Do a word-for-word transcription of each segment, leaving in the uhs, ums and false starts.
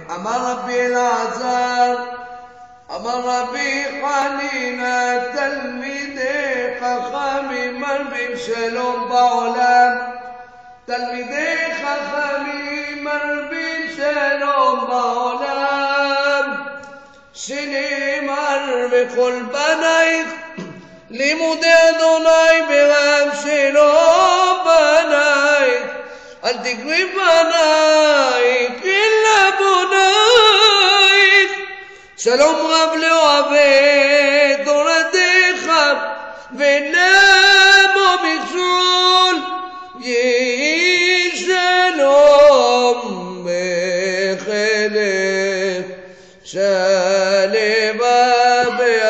אמר רבי אלעזר, אמר רבי חנינא, תלמידי חכמים מרבים שלום בעולם, תלמידי חכמים מרבים שלום בעולם, שנאמר בכל בנייך לימודי אדוני ברם שלום בנייך, אל תקרי בנייך אלא בונייך, שלום רב לאוהבי תורתך ונמו מכשול, יהי שלום בחילך שלווה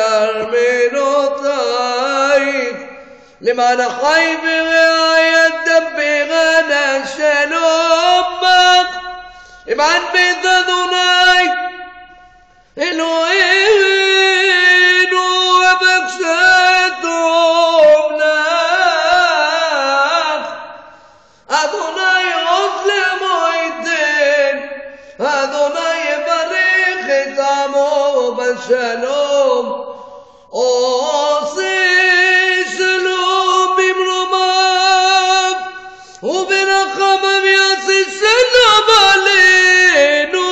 בארמנותייך, למען החי ורעי ידבר אנא שלום בך, למען בית אדוני אלוהינו אבקשה טוב לך, אדוני עוז למועדן, אדוני יברך את עמו בשלום, עושה שלום במרומיו וברחמיו יעשה שלום עלינו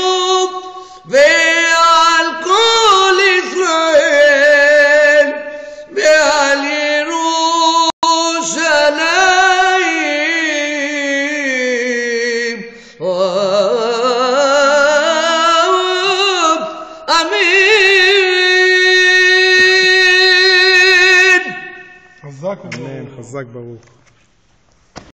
ועל כל ישראל ועל ירושלים, אמן. חזק ברוך.